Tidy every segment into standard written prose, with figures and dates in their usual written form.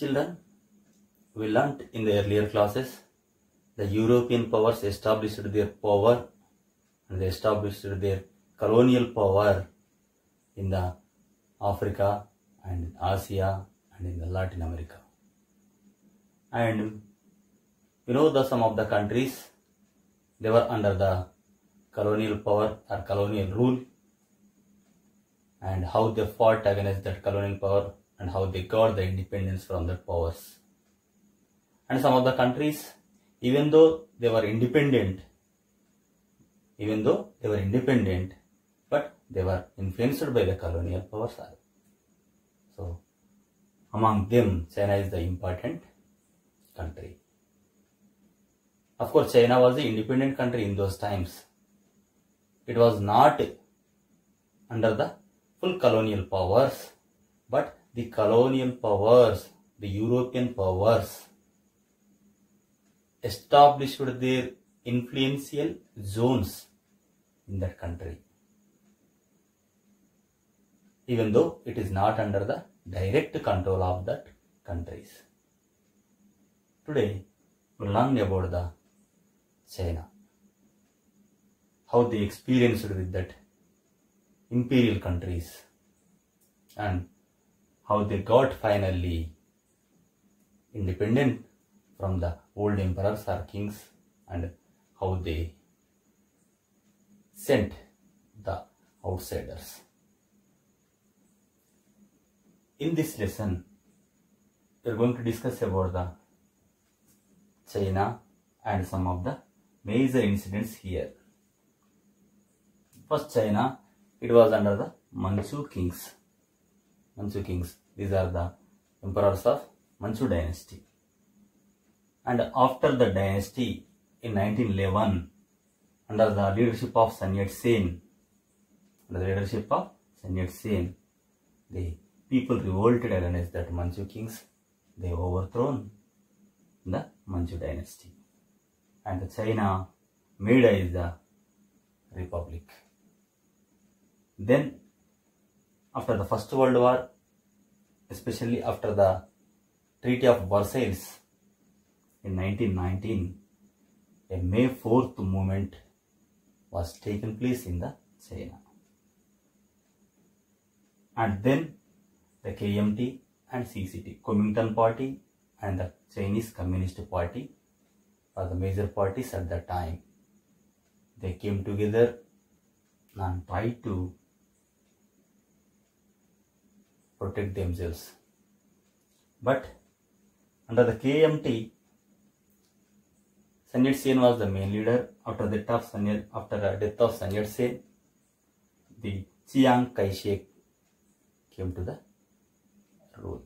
Children, we learnt in the earlier classes the European powers established their power and they established their colonial power in the Africa and Asia and in the Latin America. And some of the countries, they were under the colonial power or colonial rule, and how they fought against that colonial power and how they got the independence from that powers. And some of the countries, even though they were independent, but they were influenced by the colonial powers. So, among them, China is the important country. Of course, China was the independent country in those times. It was not under the full colonial powers, but the colonial powers, the European powers, established their influential zones in that country, even though it is not under the direct control of that countries. Today, we learn about the China, how they experienced with that imperial countries and how they got finally independent from the old emperors or kings, and how they sent the outsiders. In this lesson, we are going to discuss about the China and some of the major incidents here. First, China, it was under the Manchu kings. These are the emperors of Manchu dynasty. And after the dynasty in 1911, under the leadership of Sun Yat-sen, the people revolted against that Manchu kings. They overthrown the Manchu dynasty, and China made as the republic. Then, after the First World War, especially after the Treaty of Versailles in 1919, a May 4th movement was taken place in the China. And then the KMT and CCT, Kuomintang Party and the Chinese Communist Party are the major parties at that time. They came together and tried to protect themselves. But under the KMT, Sun Yat-sen was the main leader. After the death of Sun Yat-sen, the Chiang Kai-shek came to the rule.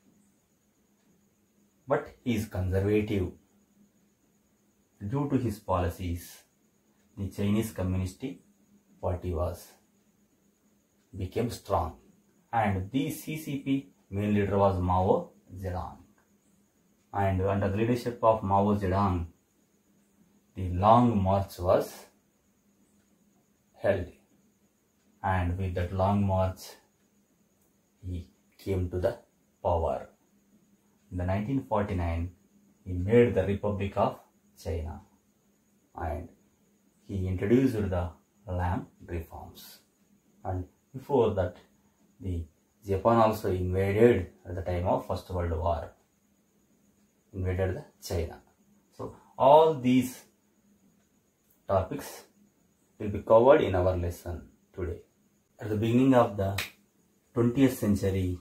But he is conservative. Due to his policies, the Chinese Communist Party became strong, and the CCP main leader was Mao Zedong. And under the leadership of Mao Zedong, the Long March was held, and with that Long March, he came to the power. In 1949, he made the Republic of China, and he introduced the land reforms. And before that, the Japan also invaded at the time of First World War, invaded China. So all these topics will be covered in our lesson today. At the beginning of the 20th century,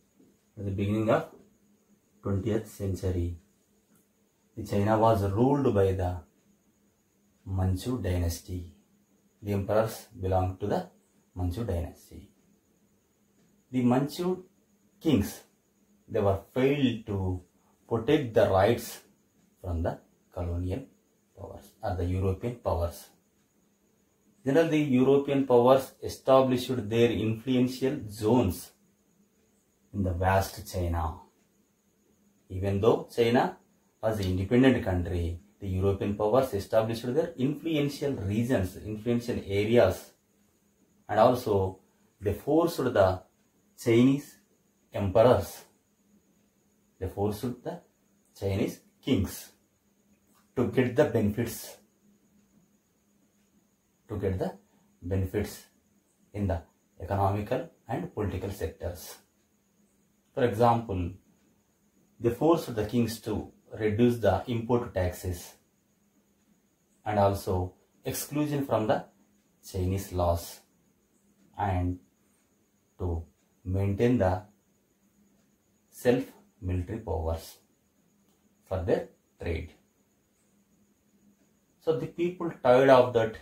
the China was ruled by the Manchu dynasty. The emperors belonged to the Manchu dynasty. The Manchu kings, they were failed to protect the rights from the colonial powers or the European powers. Generally, the European powers established their influential zones in the vast China. Even though China was an independent country, the European powers established their influential regions, influential areas, and also they forced the Chinese emperors, they forced the Chinese kings to get the benefits, in the economical and political sectors. For example, they forced the kings to reduce the import taxes and also exclusion from the Chinese laws, and to maintain the self-military powers for their trade. So the people tired of that,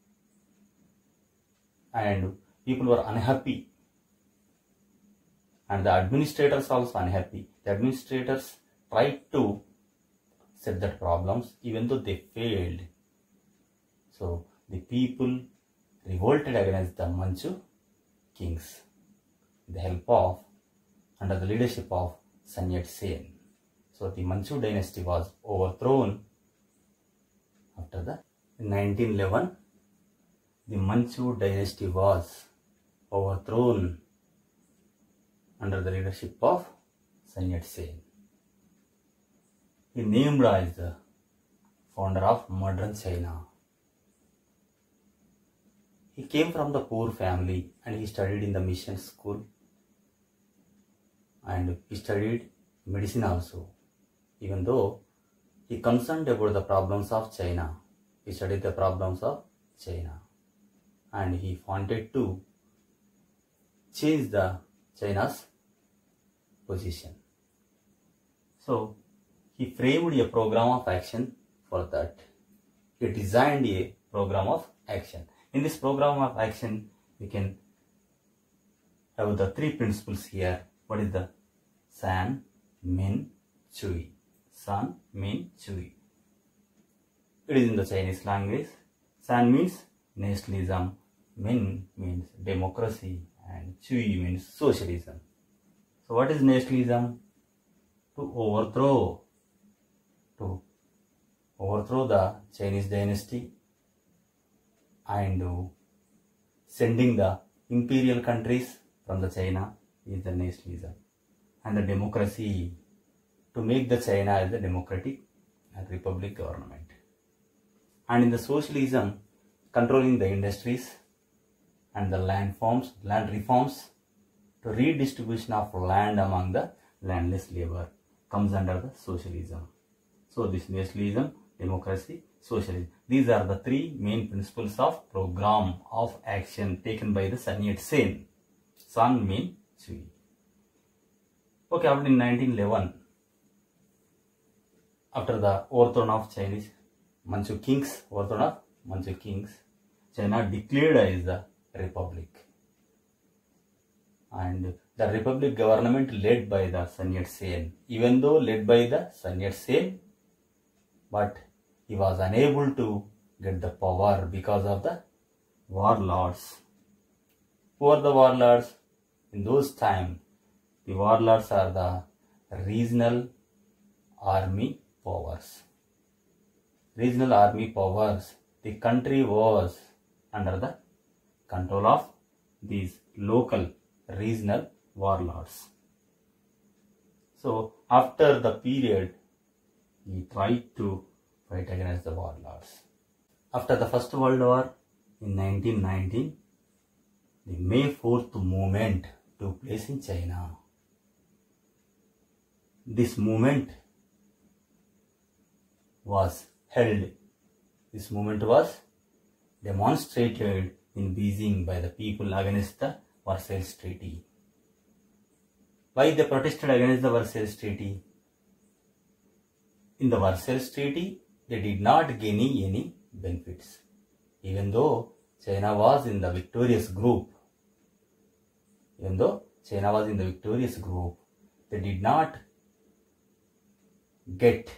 and people were unhappy, and the administrators also unhappy. The administrators tried to set that problems, even though they failed. So the people revolted against the Manchu kings with the help of, under the leadership of Sun Yat-sen. So the Manchu dynasty was overthrown after the, in 1911. The Manchu dynasty was overthrown under the leadership of Sun Yat-sen. He named as the founder of modern China. He came from the poor family and he studied in the mission school, and he studied medicine also. Even though he concerned about the problems of China, he studied the problems of China, and he wanted to change the China's position. So he framed a program of action for that. He designed a program of action. In this program of action, we can have the three principles here. What is the San, Min, Chui? San, Min, Chui. It is in the Chinese language. San means nationalism, Min means democracy, and Chui means socialism. So what is nationalism? To overthrow the Chinese dynasty and sending the imperial countries from the China is the nationalism. And the democracy, to make the China as a democratic and republic government. And in the socialism, controlling the industries and the land reforms, to redistribution of land among the landless labor comes under the socialism. So this nationalism, democracy, socialism, these are the three main principles of program of action taken by the Sun Yat-sen. San, Min, Chui. Okay, after in 1911, after the overthrow of Chinese Manchu kings, China declared as the republic. And the republic government led by the Sun Yat-sen. Even though led by the Sun Yat-sen, but he was unable to get the power because of the warlords. Who are the warlords? In those times, the warlords are the regional army powers. Regional army powers. The country was under the control of these local regional warlords. So after the period, he tried to fight against the warlords. After the First World War in 1919, the May 4th movement took place in China. This movement was demonstrated in Beijing by the people against the Versailles Treaty. Why they protested against the Versailles Treaty? In the Versailles Treaty, they did not gain any benefits. Even though China was in the victorious group, they did not get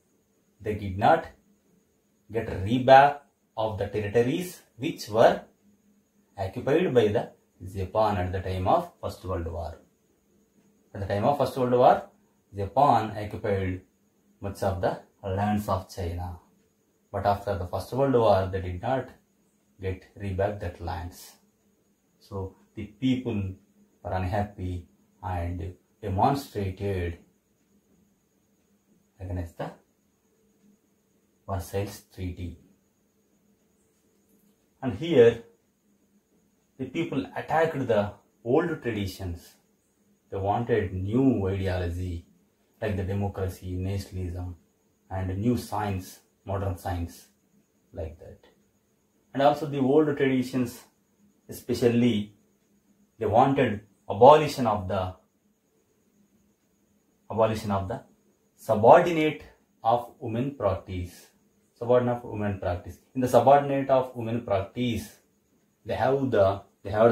reback of the territories which were occupied by the Japan at the time of First World War. At the time of First World War, Japan occupied much of the lands of China. But after the First World War, they did not get reback that lands. So the people were unhappy and demonstrated against the Versailles Treaty. And here the people attacked the old traditions. They wanted new ideology like the democracy, nationalism, and new science, modern science, like that. And also the old traditions, especially they wanted abolition of the subordinate of women practice. Subordinate of women practice. In the subordinate of women practice, they had the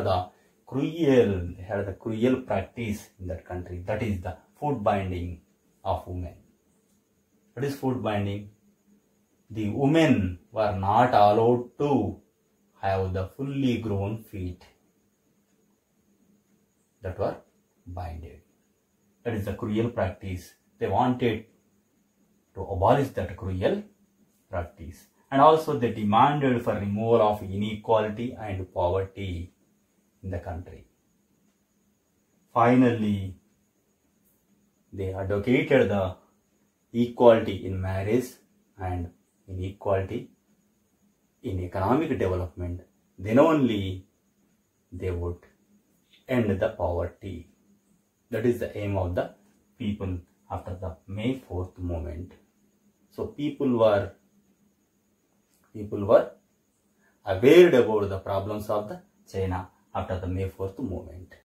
cruel practice in that country. That is the foot binding of women. What is foot binding? The women were not allowed to have the fully grown feet that were binded. That is the cruel practice. They wanted to abolish that cruel practice. And also they demanded for removal of inequality and poverty in the country. Finally, they advocated the equality in marriage and inequality in economic development. Then only they would end the poverty. That is the aim of the people after the May 4th movement. So people were aware about the problems of the China after the May 4th movement.